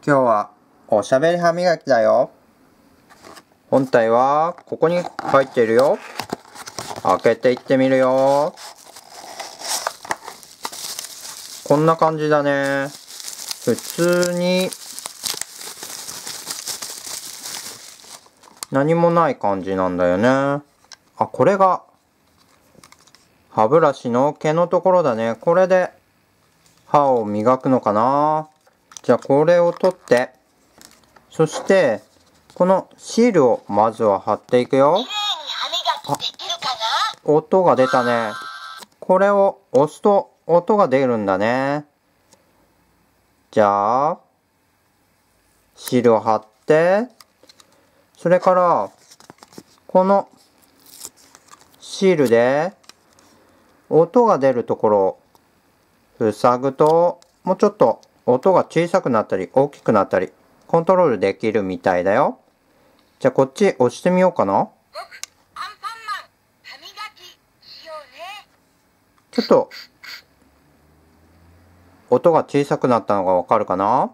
今日はおしゃべり歯磨きだよ。本体はここに入っているよ。開けていってみるよ。こんな感じだね。普通に何もない感じなんだよね。あ、これが歯ブラシの毛のところだね。これで歯を磨くのかな。じゃあこれを取って、そしてこのシールをまずは貼っていくよ。音が出たね。これを押すと音が出るんだね。じゃあシールを貼って、それからこのシールで音が出るところを塞ぐと、もうちょっと音が小さくなったり大きくなったりコントロールできるみたいだよ。じゃあこっち押してみようかな。ちょっと音が小さくなったのがわかるかな。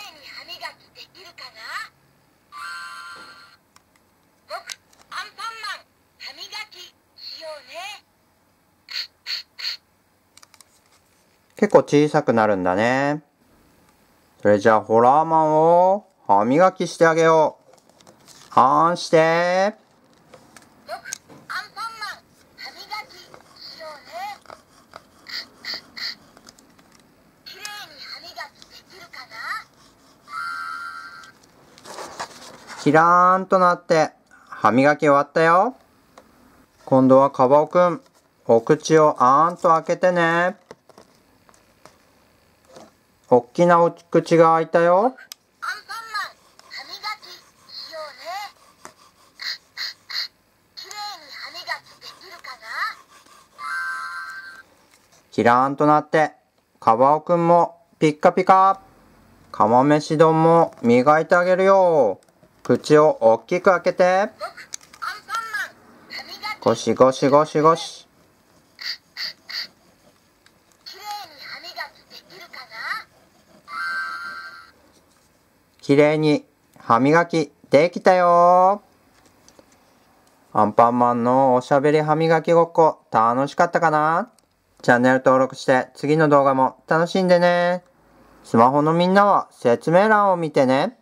結構小さくなるんだね。それじゃあホラーマンを歯磨きしてあげよう。あんして。キラーンとなって歯磨き終わったよ。今度はカバオくん、お口をあーんと開けてね。おっきなお口が開いたよ。キラーンとなって、カバオくんもピッカピカ。釜飯丼も磨いてあげるよ。口をおっきく開けて。ゴシゴシゴシゴシ。きれいに歯磨きできたよ。アンパンマンのおしゃべり歯磨きごっこ楽しかったかな？チャンネル登録して次の動画も楽しんでね。スマホのみんなは説明欄を見てね。